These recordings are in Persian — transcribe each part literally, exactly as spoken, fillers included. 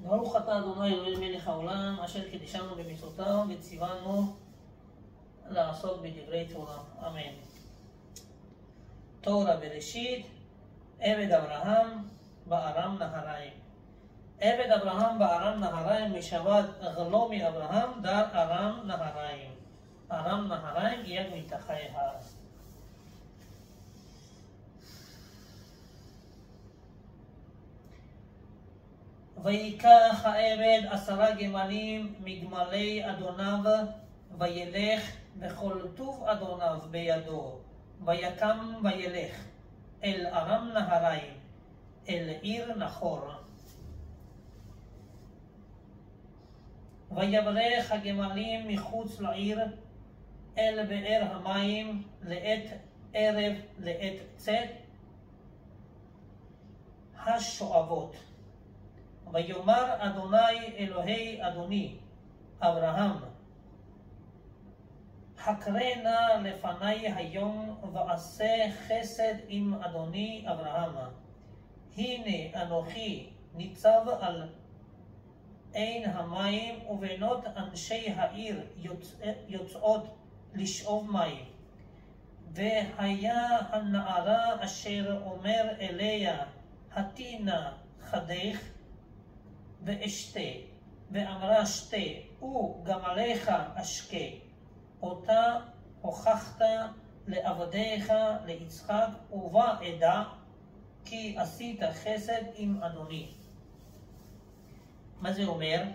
ברוך אתה אדוני אלוהים מלך העולם, אשר קידשנו במצוותיו וציוונו לעסוק בדברי תורה. אמן. תורה בראשית, עבד אברהם בארם נהריים. עבד אברהם בארם נהריים משבת גלומי אברהם דר ארם נהריים. ארם נהריים יד מתחי הארץ. ויקח העבד עשרה גמלים מגמלי אדוניו, וילך בכל טוב אדוניו בידו, ויקם וילך אל ארם נהריים, אל עיר נחור. ויברך הגמלים מחוץ לעיר אל באר המים לעת ערב לעת צאת השואבות. ויאמר אדוני אלוהי אדוני אברהם, חקרה נא לפני היום ועשה חסד עם אדוני אברהם. הנה אנוכי ניצב על עין המים, ובנות אנשי העיר יוצא, יוצאות לשאוב מים. והיה הנערה אשר אומר אליה, התי נא חדך ואשתה, ואמרה שתה, וגמליך אשקה. אותה הוכחת לעבדיך ליצחק, ובה אדע כי עשית חסד עם אדוני. מה זה אומר?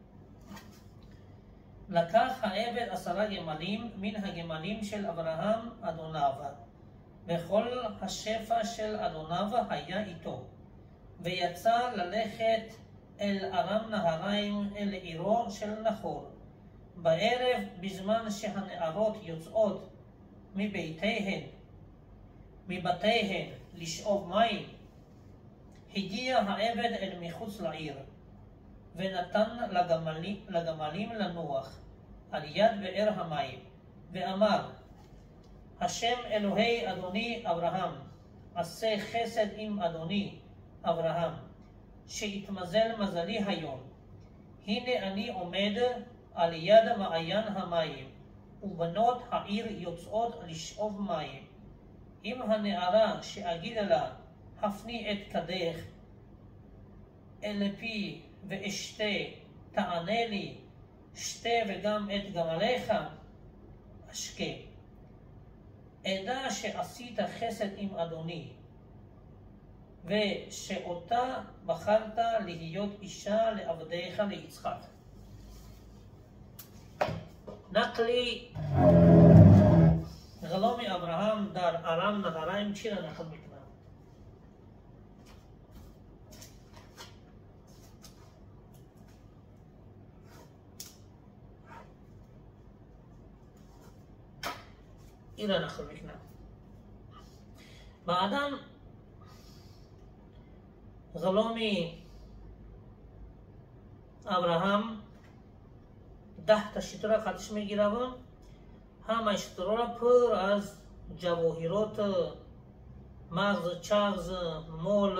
לקח העבד עשרה גמלים מן הגמלים של אברהם אדוניו, וכל השפע של אדוניו היה איתו, ויצא ללכת אל ארם נהריים, אל עירו של נחור. בערב, בזמן שהנערות יוצאות מביתיהן, מבתיהן לשאוב מים, הגיע העבד אל מחוץ לעיר, ונתן לגמלים, לגמלים לנוח על יד באר המים, ואמר, השם אלוהי אדוני אברהם, עשה חסד עם אדוני אברהם, שיתמזל מזלי היום. הנה אני עומד על יד מעיין המים, ובנות העיר יוצאות לשאוב מים. אם הנערה שאגיד לה, הפני את קדך אל פי ואשתה, תענה לי, שתה וגם את גמליך אשקה. אדע שעשית חסד עם אדוני, ושאותה בחרת להיות אישה לעבדיך ליצחק. נקלי גלומי אברהם דר ארם נהריים צ'ירה נחל מקנה. עירה נחל מקנה. באדם גלומי אברהם ده تشترا خطش میگیرم همه اشترا را پر از جواهرات مغز چغز مول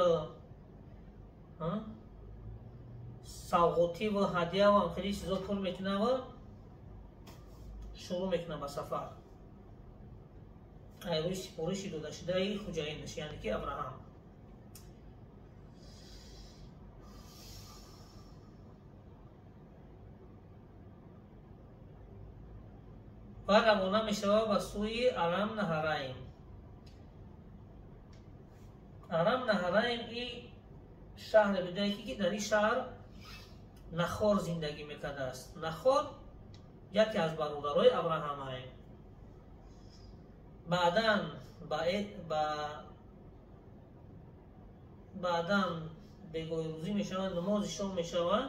سوغوتی و هدیه و خیلی چیزا پر میکنه و شروع میکنه به سفر. ایروی سپورشی داده شده ای خوجایندش، یعنی که ابراهام. و روانه می شود به سوی ارم نهریم. ارم نهریم این شهر بدایی که در این شهر نخور زندگی میکرده است. نخور یکی از برادرای ابراهیم است. بعداً بعداً به گویروزی می شود، نماز شام می شود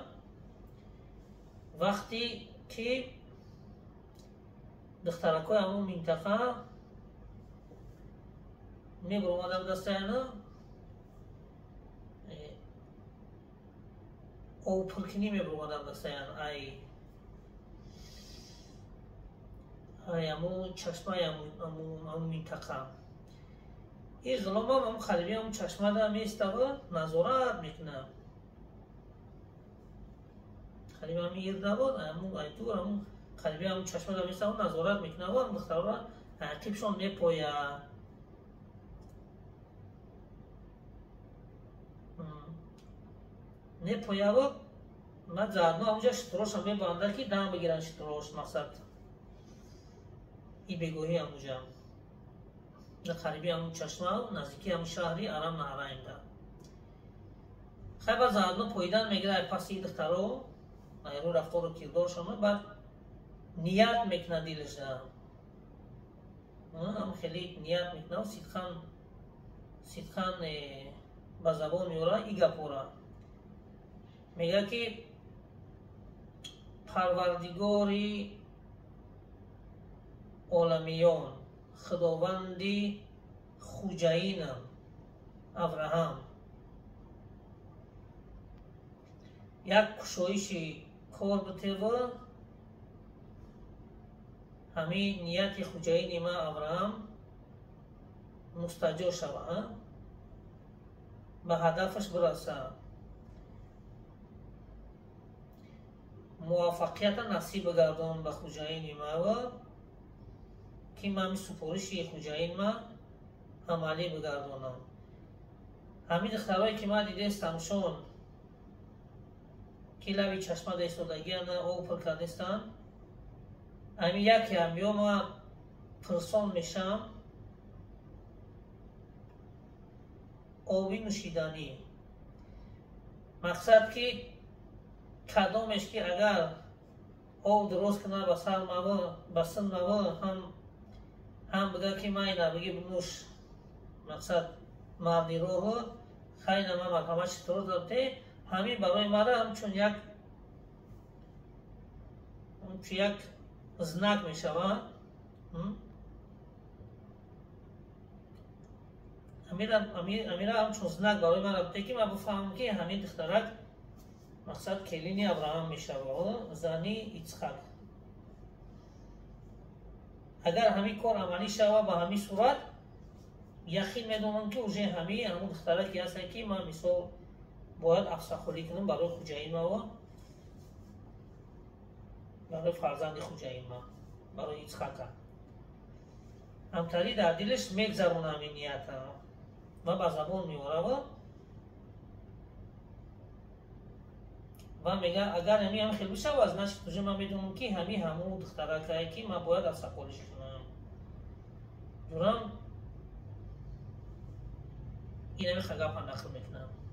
وقتی که دخترکای همون منطقه می برامده به دستایانه او پرکنی می برامده به دستایانه ای ای همون چشمه همون منطقه این غلام هم همون خلیبی همون چشمه ده می استوه نظارت میکنه خلیبی همین یه بود همون ایتور همون خلیبی همون چشمه دمیسته همون نظارت میکنه و همون دختر را عقیبشون میپویه میپویه و من زدنو همونجا شتروش هم میبانده که دم بگیرن شتروش مقصد ای بگوهی همونجا خلیبی همون چشمه و نزدیکی همون شهری ارم نهرایم ده خیلی با زدنو پویدن میگیره پس ای دختر رو رو رفتار و کردارش همه بعد نیت میکنه دیلش ده هم خیلی نیت میکنه و سیدخان سیدخان با زبان میوره ای گپوره میگه که پروردگاری عالمیان خداوندی خوجینم ابراهیم یک کشایشی کار بته و همین نیت خوجین ما ابراهیم مستجاب شوه به هدفش برسه موفقیت نصیب بگردان به خوجین ما و که من سپورشی خوجین ما عملی بگردانم همین دخترهایی که ما دیده استمشون که لبی چشمه ایستادگی نه او پر کردستن همین یکی همیو ما پرسان میشم آبی نوشیدنی مقصد که کدامش که اگر آب درست کنه به سر موا به سن موا هم هم بگه که من نبگی بنوش مقصد مردی روح خیلی ما مرحمت چطور دارده همین برای مرا همچون یک همچون یک زنک می شود همین همچون زنک برای مرا بوده که من بفهمم که همین دخترک مقصد کلینی ابراهیم می شود زنی ایچخک اگر همین کار عملی شود به همین صورت یقین میدونم که اوجه همین همون دخترکی هست که من مثال باید افسخوری کنم برای خوجین ما و برای فرزند خوجین ما برای ایچخک همطوری در دلش میگذرونه همین نیت و به زبان میوره و و میگه اگر همین هم خیلی بشه و از نشد توجه من میدونم که همین همون دخترکی که من باید افسخوریش کنم جورم این همی خگاه پا نخل میکنم